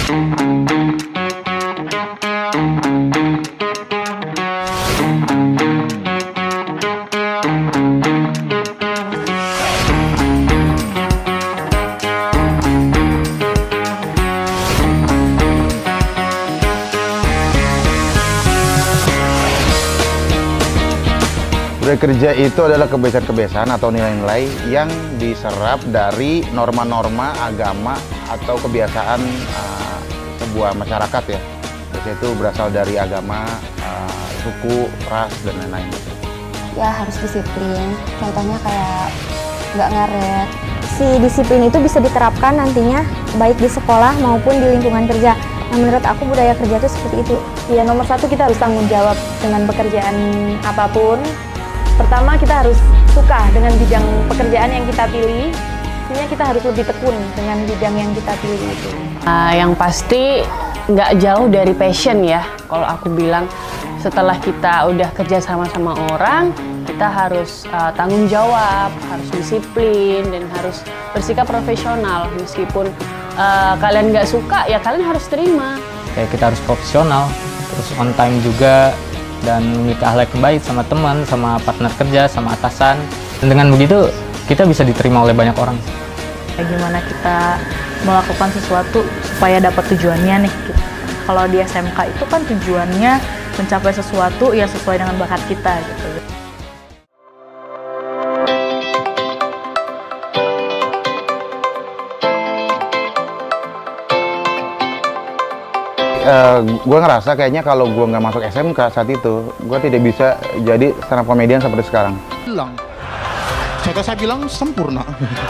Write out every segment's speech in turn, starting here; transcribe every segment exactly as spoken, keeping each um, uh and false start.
Kerja itu adalah kebiasaan-kebiasaan atau nilai-nilai yang diserap dari norma-norma agama atau kebiasaan uh, sebuah masyarakat ya. Biasanya itu berasal dari agama, uh, suku, ras, dan lain-lain. Ya harus disiplin, contohnya kayak nggak ngaret. Si disiplin itu bisa diterapkan nantinya baik di sekolah maupun di lingkungan kerja. Nah, menurut aku budaya kerja itu seperti itu. Ya nomor satu kita harus tanggung jawab dengan pekerjaan apapun. Pertama, kita harus suka dengan bidang pekerjaan yang kita pilih. Artinya kita harus lebih tekun dengan bidang yang kita pilih itu. Uh, yang pasti nggak jauh dari passion ya. Kalau aku bilang setelah kita udah kerja sama-sama orang, kita harus uh, tanggung jawab, harus disiplin, dan harus bersikap profesional. Meskipun uh, kalian nggak suka, ya kalian harus terima. Kayak kita harus profesional, terus on time juga, dan memiliki akhlak yang baik sama teman, sama partner kerja, sama atasan. Dan dengan begitu kita bisa diterima oleh banyak orang. Gimana kita melakukan sesuatu supaya dapat tujuannya nih. Kalau di S M K itu kan tujuannya mencapai sesuatu ya sesuai dengan bakat kita gitu. Uh, gue ngerasa kayaknya kalau gue nggak masuk S M K saat itu, gue tidak bisa jadi stand up comedian seperti sekarang. Bilang, saya saya bilang sempurna.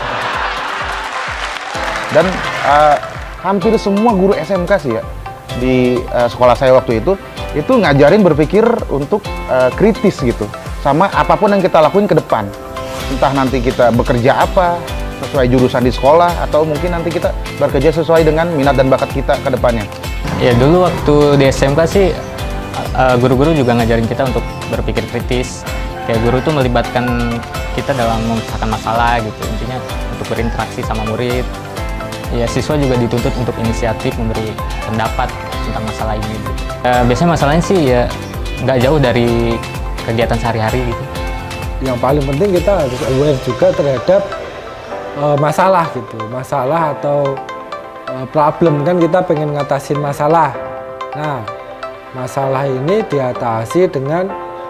Dan uh, hampir semua guru S M K sih ya di uh, sekolah saya waktu itu, itu ngajarin berpikir untuk uh, kritis gitu, sama apapun yang kita lakuin ke depan. Entah nanti kita bekerja apa sesuai jurusan di sekolah, atau mungkin nanti kita bekerja sesuai dengan minat dan bakat kita ke depannya. Ya dulu waktu di S M K sih guru-guru juga ngajarin kita untuk berpikir kritis. Kayak guru tuh melibatkan kita dalam memecahkan masalah gitu, intinya untuk berinteraksi sama murid. Ya siswa juga dituntut untuk inisiatif memberi pendapat tentang masalah ini gitu. Ya, biasanya masalahnya sih ya nggak jauh dari kegiatan sehari-hari gitu. Yang paling penting kita harus aware juga terhadap uh, masalah gitu, masalah atau problem. Kan kita pengen ngatasin masalah. Nah, masalah ini diatasi dengan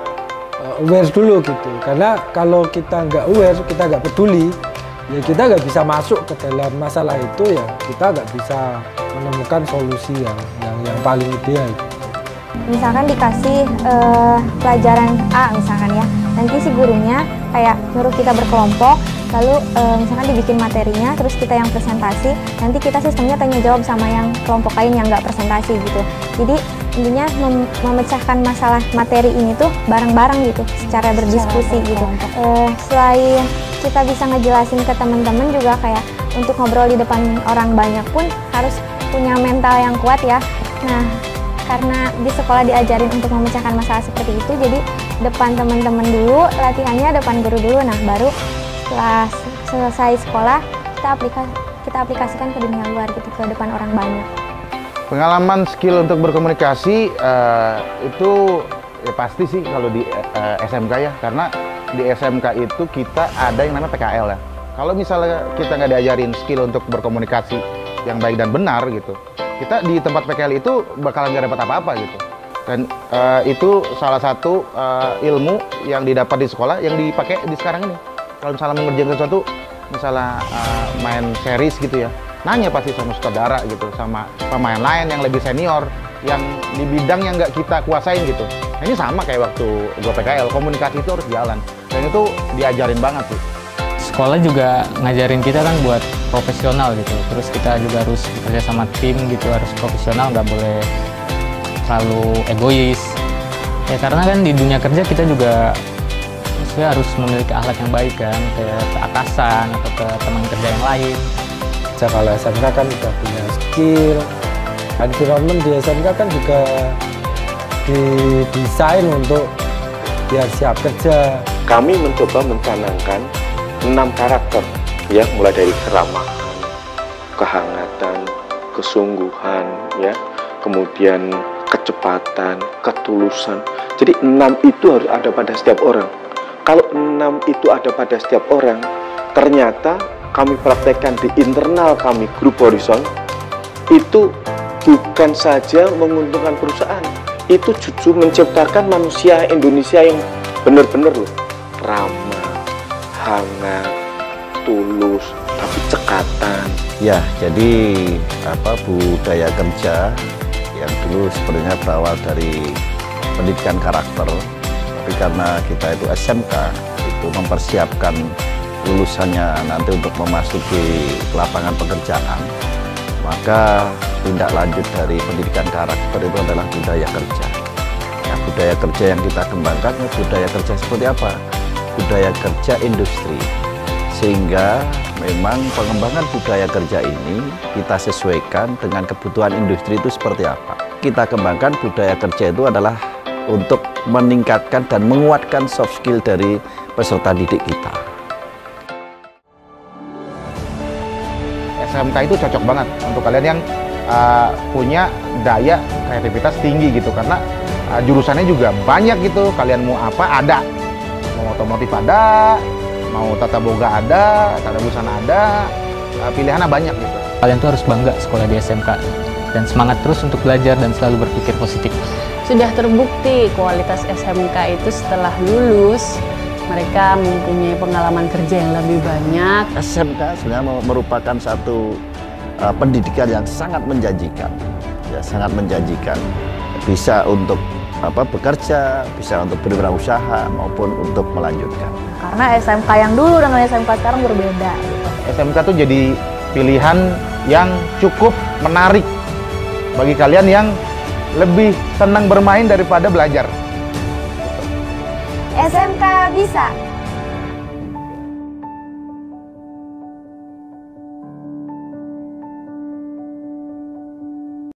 uh, aware dulu gitu. Karena kalau kita nggak aware, kita nggak peduli, ya kita nggak bisa masuk ke dalam masalah itu, ya kita nggak bisa menemukan solusi yang yang, yang paling ideal gitu. Misalkan dikasih uh, pelajaran A misalkan ya, nanti si gurunya kayak nyuruh kita berkelompok, lalu e, misalkan dibikin materinya, terus kita yang presentasi, nanti kita sistemnya tanya jawab sama yang kelompok lain yang nggak presentasi gitu. Jadi intinya mem memecahkan masalah materi ini tuh bareng-bareng gitu, secara berdiskusi gitu. E, selain kita bisa ngejelasin ke teman-teman juga kayak untuk ngobrol di depan orang banyak pun harus punya mental yang kuat ya. Nah, karena di sekolah diajarin untuk memecahkan masalah seperti itu, jadi depan teman-teman dulu, latihannya depan guru dulu, nah baru setelah selesai sekolah kita aplikasi kita aplikasikan ke dunia luar gitu, ke depan orang banyak. Pengalaman skill untuk berkomunikasi uh, itu ya pasti sih kalau di uh, S M K ya, karena di S M K itu kita ada yang namanya P K L ya. Kalau misalnya kita nggak diajarin skill untuk berkomunikasi yang baik dan benar gitu, kita di tempat P K L itu bakalan nggak dapat apa-apa gitu. Dan uh, itu salah satu uh, ilmu yang didapat di sekolah yang dipakai di sekarang ini. Kalau misalnya mengerjakan sesuatu, misalnya uh, main series gitu ya, nanya pasti sama sutradara gitu, sama pemain lain yang lebih senior, yang di bidang yang nggak kita kuasain gitu. Nah, ini sama kayak waktu gua P K L, komunikasi itu harus jalan, dan itu diajarin banget sih. Sekolah juga ngajarin kita kan buat profesional gitu, terus kita juga harus bekerja sama tim gitu, harus profesional, nggak boleh terlalu egois. Ya karena kan di dunia kerja kita juga maksudnya harus memiliki akhlak yang baik kan, ke, ke atasan atau ke teman kerja yang lain. Kalau S M K kan udah punya skill, environment di S M K kan juga didesain untuk biar siap kerja. Kami mencoba mencanangkan enam karakter, ya, mulai dari keramahan, kehangatan, kesungguhan, ya, kemudian kecepatan, ketulusan. Jadi enam itu harus ada pada setiap orang. Kalau enam itu ada pada setiap orang, ternyata kami praktekkan di internal kami grup Horizon, itu bukan saja menguntungkan perusahaan, itu justru menciptakan manusia Indonesia yang benar-benar loh, ramah, hangat, tulus, tapi cekatan. Ya, jadi apa budaya kerja yang dulu sebenarnya berawal dari pendidikan karakter, tapi karena kita itu S M K, itu mempersiapkan lulusannya nanti untuk memasuki lapangan pekerjaan, maka tindak lanjut dari pendidikan karakter itu adalah budaya kerja. Ya, budaya kerja yang kita kembangkan, ya, budaya kerja seperti apa? Budaya kerja industri. Sehingga memang pengembangan budaya kerja ini kita sesuaikan dengan kebutuhan industri itu seperti apa. Kita kembangkan budaya kerja itu adalah untuk meningkatkan dan menguatkan soft skill dari peserta didik kita. S M K itu cocok banget untuk kalian yang uh, punya daya kreativitas tinggi gitu, karena uh, jurusannya juga banyak gitu. Kalian mau apa ada, mau otomotif ada, mau tata boga ada, tata busana ada, uh, pilihannya banyak gitu. Kalian tuh harus bangga sekolah di S M K dan semangat terus untuk belajar dan selalu berpikir positif. Sudah terbukti kualitas S M K itu setelah lulus mereka mempunyai pengalaman kerja yang lebih banyak. S M K sebenarnya merupakan satu uh, pendidikan yang sangat menjanjikan, ya sangat menjanjikan. Bisa untuk apa bekerja, bisa untuk berwirausaha maupun untuk melanjutkan. Karena S M K yang dulu dengan S M K sekarang berbeda. S M K tuh jadi pilihan yang cukup menarik bagi kalian yang lebih senang bermain daripada belajar. S M K bisa.